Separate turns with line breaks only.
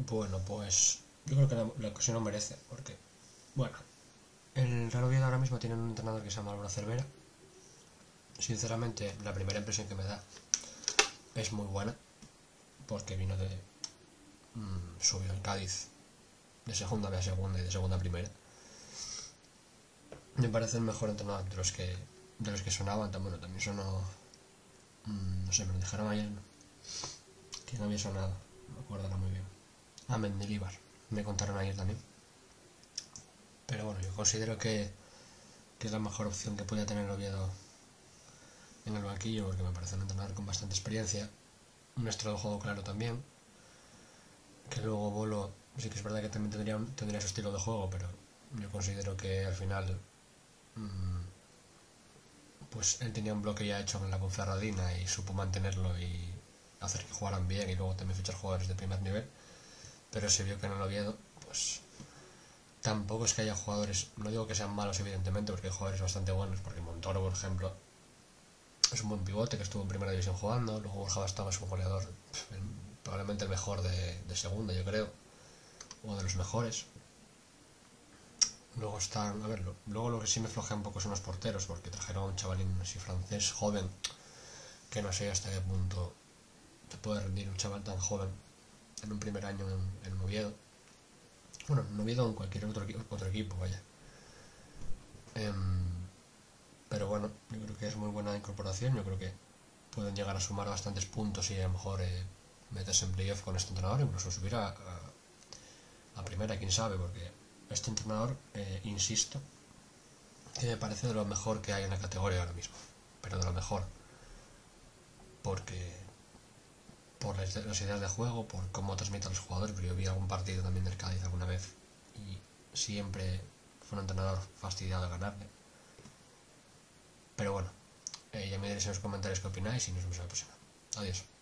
Bueno, pues yo creo que la ocasión lo merece, porque, bueno, el Real Oviedo ahora mismo tiene un entrenador que se llama Álvaro Cervera. Sinceramente, la primera impresión que me da es muy buena, porque vino de... subió el Cádiz de segunda B a segunda y de segunda a primera. Me parece el mejor entrenador de los que sonaban. Bueno, también sonó... no sé, me lo dijeron ayer, ¿no? Que no había sonado, no me acuerdo muy bien. Mendilibar, me contaron ayer también. Pero bueno, yo considero que es la mejor opción que puede tener el Oviedo en el banquillo, porque me parece un entrenador con bastante experiencia, un estilo de juego claro también, que luego Bolo sí que es verdad que también tendría su estilo de juego, pero yo considero que al final pues él tenía un bloque ya hecho en la Ponferradina y supo mantenerlo y hacer que jugaran bien y luego también fichar jugadores de primer nivel, pero se vio que en el Oviedo pues tampoco es que haya jugadores, no digo que sean malos evidentemente, porque hay jugadores bastante buenos, porque Montoro por ejemplo es un buen pivote que estuvo en primera división jugando, luego Borja Bastaba es un goleador, probablemente el mejor de segunda yo creo, o de los mejores. Luego están, a ver, luego lo que sí me flojea un poco son los porteros, porque trajeron a un chavalín así francés, joven, que no sé hasta qué punto te puede rendir un chaval tan joven en un primer año en Oviedo. Bueno, en Oviedo o en cualquier otro equipo, vaya. Pero bueno, yo creo que es muy buena incorporación, yo creo que pueden llegar a sumar bastantes puntos y a lo mejor meterse en playoff con este entrenador, incluso subir a primera, quién sabe, porque este entrenador, insisto, que me parece de lo mejor que hay en la categoría ahora mismo, pero de lo mejor, porque por las ideas de juego, por cómo transmite a los jugadores, pero yo vi algún partido también del Cádiz alguna vez y siempre fue un entrenador fastidiado de ganarle. Pero bueno, ya me diréis en los comentarios qué opináis y nos vemos en la próxima. Adiós.